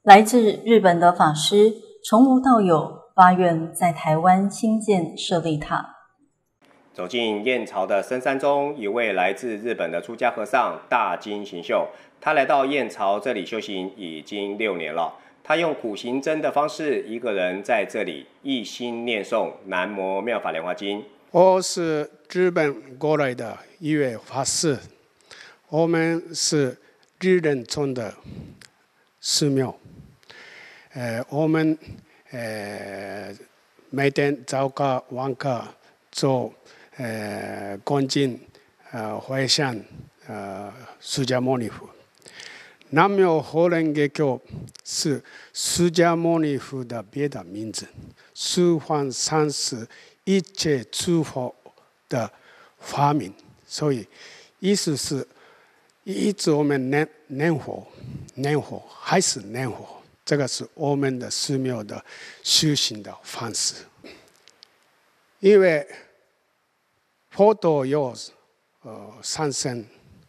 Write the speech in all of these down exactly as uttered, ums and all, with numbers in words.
来自日本的法师从无到有，发愿在台湾兴建舍利塔。 走进燕巢的深山中，一位来自日本的出家和尚大金行秀。他来到燕巢这里修行已经六年了。他用苦行僧的方式，一个人在这里一心念诵南无妙法莲华经。 我是日本过来的一位法师，我们是日人村的寺庙。呃，我们呃每天早课晚课做呃恭敬呃回向呃释迦牟尼佛。南无法莲华经是释迦牟尼佛的别的名字，十方三世一切诸佛的法名，所以意思是一直我们念念佛，念佛还是念佛，这个是我们的寺庙的修行的方式。因为佛陀有呃三身。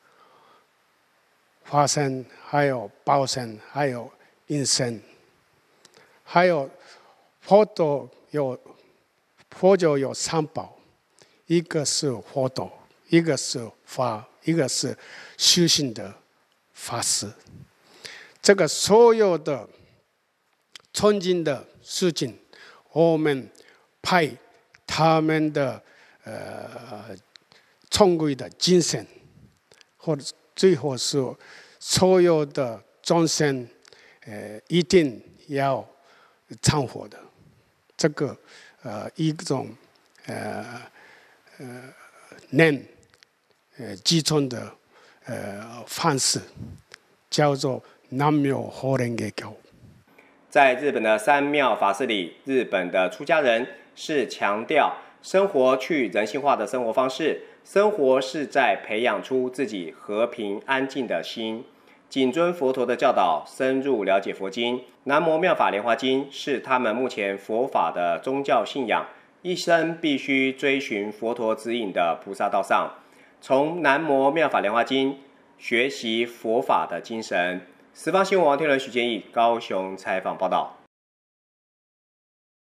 法身，还有报身，还有应身，还有佛陀有佛教有三宝，一个是佛陀，一个是法，一个是修行的法师。这个所有的纯净的事情，我们派他们的呃崇贵的精神，或者最后是所有的众生，呃，一定要忏悔的。这个呃一种呃呃念呃集中的呃方式，叫做南无法莲华经。 在日本的三妙法师里，日本的出家人是强调生活去人性化的生活方式。生活是在培养出自己和平安静的心，谨遵佛陀的教导，深入了解佛经。南无妙法莲华经是他们目前佛法的宗教信仰，一生必须追寻佛陀指引的菩萨道上，从南无妙法莲华经学习佛法的精神。十方新闻王天伦、许建义高雄采访报道。